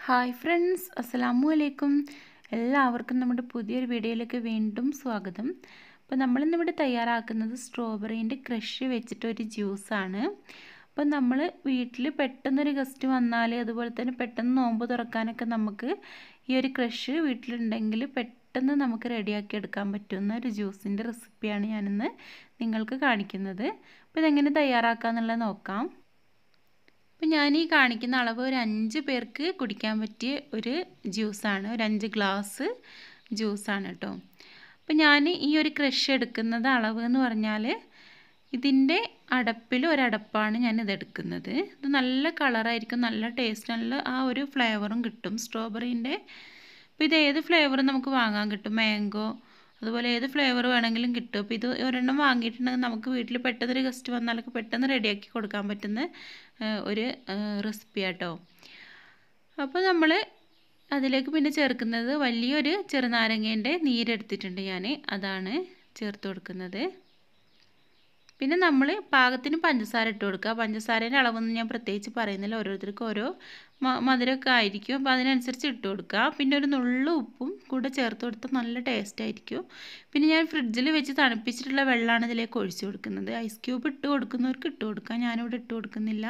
Hi friends, അസ്സലാമു അലൈക്കും. എല്ലാവർക്കും നമ്മുടെ പുതിയൊരു വീഡിയോയിലേക്ക് വീണ്ടും സ്വാഗതം. അപ്പോൾ നമ്മളിന്നിവിടെ തയ്യാറാക്കുന്നത് സ്ട്രോബെറീൻ്റെ ക്രഷ് വെച്ചിട്ടൊരു ജ്യൂസാണ്. അപ്പോൾ നമ്മൾ വീട്ടിൽ പെട്ടെന്നൊരു ഗസ്റ്റ് വന്നാൽ, അതുപോലെ തന്നെ പെട്ടെന്ന് നോമ്പ് തുറക്കാനൊക്കെ നമുക്ക് ഈ ഒരു ക്രഷ് വീട്ടിലുണ്ടെങ്കിൽ പെട്ടെന്ന് നമുക്ക് റെഡിയാക്കി എടുക്കാൻ പറ്റുന്ന ഒരു ജ്യൂസിൻ്റെ റെസിപ്പിയാണ് ഞാനിന്ന് നിങ്ങൾക്ക് കാണിക്കുന്നത്. അപ്പോൾ ഇതെങ്ങനെ തയ്യാറാക്കാമെന്നുള്ളത് നോക്കാം. അപ്പോൾ ഞാൻ ഈ കാണിക്കുന്ന അളവ് ഒരു 5 പേർക്ക് കുടിക്കാൻ പറ്റിയ ഒരു ജ്യൂസാണ്, ഒരു 5 ഗ്ലാസ് ജ്യൂസാണ് കേട്ടോ. അപ്പോൾ ഞാൻ ഈ ഒരു ക്രഷ് എടുക്കുന്നത് അളവ് എന്ന് പറഞ്ഞാൽ ഇതിൻ്റെ അടപ്പിൽ ഒരടപ്പാണ് ഞാൻ ഇതെടുക്കുന്നത്. ഇത് നല്ല കളറായിരിക്കും, നല്ല ടേസ്റ്റ്, നല്ല ആ ഒരു ഫ്ലേവറും കിട്ടും സ്ട്രോബെറീൻ്റെ. അപ്പോൾ ഇത് ഏത് ഫ്ലേവറും നമുക്ക് വാങ്ങാൻ കിട്ടും, മാംഗോ അതുപോലെ ഏത് ഫ്ലേവർ വേണമെങ്കിലും കിട്ടും. അപ്പോൾ ഇത് ഒരെണ്ണം വാങ്ങിയിട്ടുണ്ടെങ്കിൽ നമുക്ക് വീട്ടിൽ പെട്ടെന്നൊരു ഗസ്റ്റ് വന്നാലൊക്കെ പെട്ടെന്ന് റെഡിയാക്കി കൊടുക്കാൻ പറ്റുന്ന ഒരു റെസിപ്പി ആട്ടോ. അപ്പോൾ നമ്മൾ അതിലേക്ക് പിന്നെ ചേർക്കുന്നത് വലിയൊരു ചെറുനാരങ്ങേൻ്റെ നീരെടുത്തിട്ടുണ്ട് ഞാൻ, അതാണ് ചേർത്ത് കൊടുക്കുന്നത്. പിന്നെ നമ്മൾ പാകത്തിന് പഞ്ചസാര ഇട്ട് കൊടുക്കുക. പഞ്ചസാരേൻ്റെ അളവൊന്നും ഞാൻ പ്രത്യേകിച്ച് പറയുന്നില്ല, ഓരോരുത്തർക്കും ഓരോ മധുരമൊക്കെ ആയിരിക്കും, അപ്പോൾ അതിനനുസരിച്ച് ഇട്ട് കൊടുക്കുക. പിന്നെ ഒരു നുള്ളു ഉപ്പും കൂടെ ചേർത്ത് കൊടുത്താൽ നല്ല ടേസ്റ്റ് ആയിരിക്കും. പിന്നെ ഞാൻ ഫ്രിഡ്ജിൽ വെച്ച് തണുപ്പിച്ചിട്ടുള്ള വെള്ളമാണ് ഇതിലേക്ക് ഒഴിച്ചു കൊടുക്കുന്നത്. ഐസ് ക്യൂബ് ഇട്ട് കൊടുക്കുന്നവർക്ക് ഇട്ട് കൊടുക്കാം, ഞാനിവിടെ ഇട്ട് കൊടുക്കുന്നില്ല.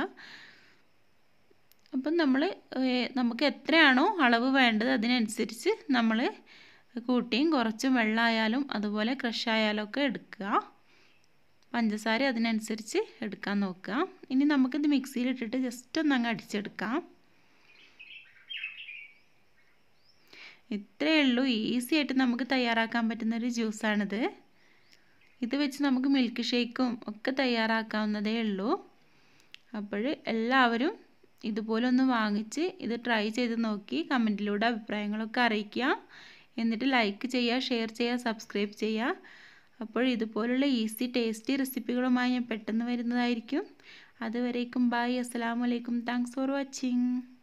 അപ്പം നമുക്ക് എത്രയാണോ അളവ് വേണ്ടത് അതിനനുസരിച്ച് നമ്മൾ കൂട്ടിയും കുറച്ചും വെള്ളമായാലും അതുപോലെ ക്രഷ് ആയാലും ഒക്കെ എടുക്കുക. പഞ്ചസാര അതിനനുസരിച്ച് എടുക്കാൻ നോക്കുക. ഇനി നമുക്കിത് മിക്സിയിലിട്ടിട്ട് ജസ്റ്റ് ഒന്നങ്ങ് അടിച്ചെടുക്കാം. ഇത്രയേ ഉള്ളൂ, ഈസി ആയിട്ട് നമുക്ക് തയ്യാറാക്കാൻ പറ്റുന്നൊരു ജ്യൂസാണിത്. ഇത് വെച്ച് നമുക്ക് മിൽക്ക് ഷേക്കും ഒക്കെ തയ്യാറാക്കാവുന്നതേ ഉള്ളൂ. അപ്പോൾ എല്ലാവരും ഇതുപോലെ ഒന്ന് വാങ്ങിച്ച് ഇത് ട്രൈ ചെയ്ത് നോക്കി കമൻറ്റിലൂടെ അഭിപ്രായങ്ങളൊക്കെ അറിയിക്കുക. എന്നിട്ട് ലൈക്ക് ചെയ്യുക, ഷെയർ ചെയ്യുക, സബ്സ്ക്രൈബ് ചെയ്യുക. അപ്പോൾ ഇതുപോലുള്ള ഈസി ടേസ്റ്റി റെസിപ്പികളുമായി ഞാൻ പെട്ടെന്ന് വരുന്നതായിരിക്കും. അതുവരേക്കും ബൈ, അസ്സലാമു അലൈക്കും, താങ്ക്സ് ഫോർ വാച്ചിങ്.